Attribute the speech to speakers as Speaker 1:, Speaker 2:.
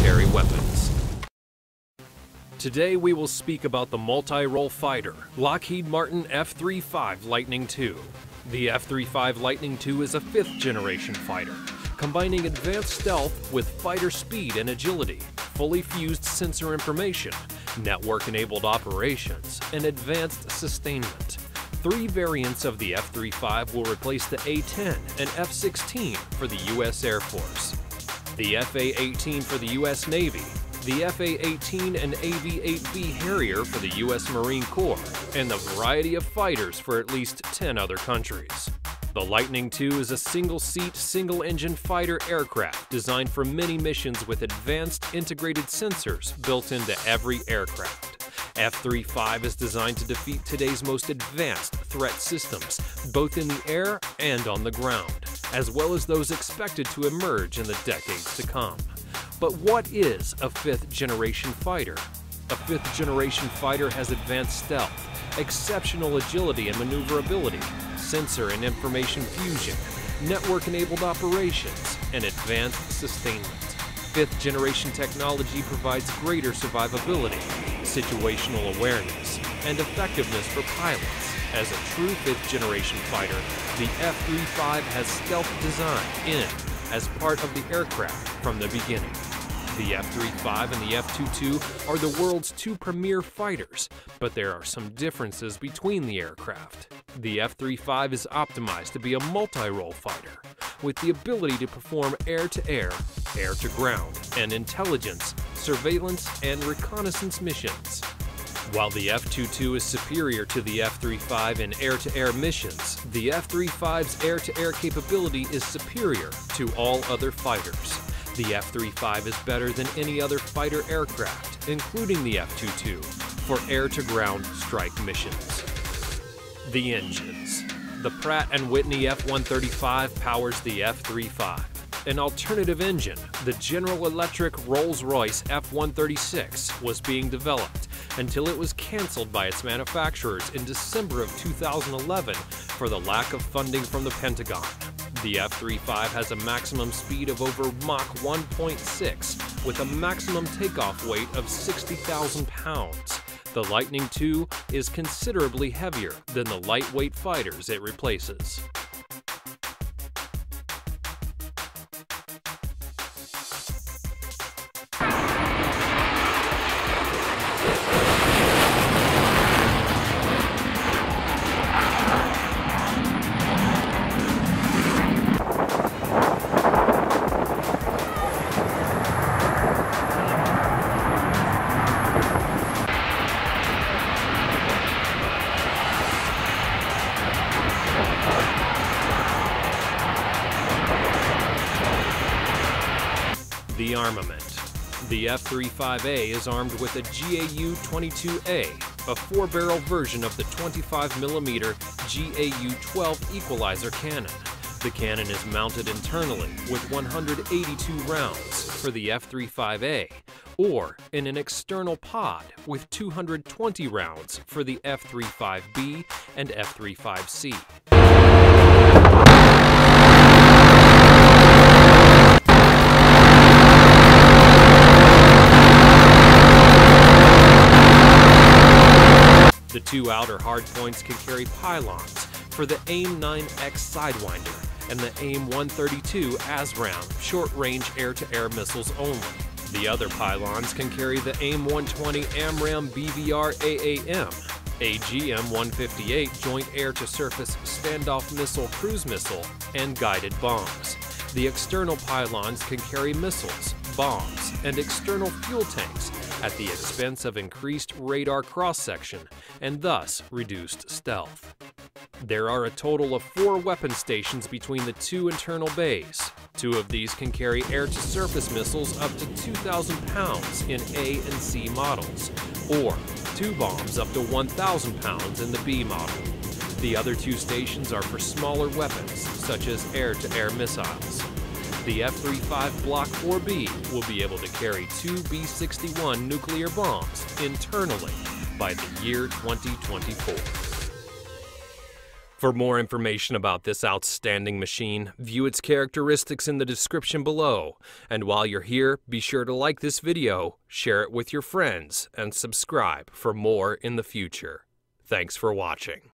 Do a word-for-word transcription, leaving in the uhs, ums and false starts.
Speaker 1: military weapons. Today we will speak about the multi-role fighter, Lockheed Martin F thirty-five Lightning two. The F thirty-five Lightning two is a fifth-generation fighter, combining advanced stealth with fighter speed and agility, fully fused sensor information, network-enabled operations, and advanced sustainment. Three variants of the F thirty-five will replace the A ten and F sixteen for the U S Air Force, the F A eighteen for the U S Navy, the F A eighteen and A V eight B Harrier for the U S Marine Corps, and a variety of fighters for at least ten other countries. The Lightning two is a single-seat, single-engine fighter aircraft designed for many missions with advanced integrated sensors built into every aircraft. F thirty-five is designed to defeat today's most advanced threat systems, both in the air and on the ground, as well as those expected to emerge in the decades to come. But what is a fifth-generation fighter? A fifth-generation fighter has advanced stealth, exceptional agility and maneuverability, sensor and information fusion, network-enabled operations, and advanced sustainment. Fifth-generation technology provides greater survivability, situational awareness, and effectiveness for pilots. As a true fifth-generation fighter, the F thirty-five has stealth design in as part of the aircraft from the beginning. The F thirty-five and the F twenty-two are the world's two premier fighters, but there are some differences between the aircraft. The F thirty-five is optimized to be a multi-role fighter, with the ability to perform air-to-air, air-to-ground, and intelligence, surveillance, and reconnaissance missions. While the F twenty-two is superior to the F thirty-five in air-to-air missions, the F thirty-five's air-to-air capability is superior to all other fighters. The F thirty-five is better than any other fighter aircraft, including the F twenty-two, for air-to-ground strike missions. The engines. The Pratt and Whitney F one thirty-five powers the F thirty-five. An alternative engine, the General Electric Rolls-Royce F one thirty-six, was being developed until it was canceled by its manufacturers in December of two thousand eleven for the lack of funding from the Pentagon. The F thirty-five has a maximum speed of over Mach one point six with a maximum takeoff weight of sixty thousand pounds. The Lightning two is considerably heavier than the lightweight fighters it replaces. The Armament. The F thirty-five A is armed with a G A U twenty-two A, a four-barrel version of the twenty-five millimeter G A U twelve equalizer cannon. The cannon is mounted internally with one hundred eighty-two rounds for the F thirty-five A, or in an external pod with two hundred twenty rounds for the F thirty-five B and F thirty-five C. The two outer hardpoints can carry pylons for the AIM nine X Sidewinder and the AIM one thirty-two ASRAAM short-range air-to-air missiles only. The other pylons can carry the AIM one twenty AMRAAM B V R A A M, A G M one fifty-eight Joint Air-to-Surface Standoff Missile Cruise Missile, and guided bombs. The external pylons can carry missiles, bombs, and external fuel tanks at the expense of increased radar cross-section and thus reduced stealth. There are a total of four weapon stations between the two internal bays. Two of these can carry air-to-surface missiles up to two thousand pounds in A and C models, or two bombs up to one thousand pounds in the B model. The other two stations are for smaller weapons, such as air-to-air missiles. The F thirty-five Block four B will be able to carry two B sixty-one nuclear bombs internally by the year twenty twenty-four. For more information about this outstanding machine, view its characteristics in the description below. And while you're here, be sure to like this video, share it with your friends, and subscribe for more in the future. Thanks for watching.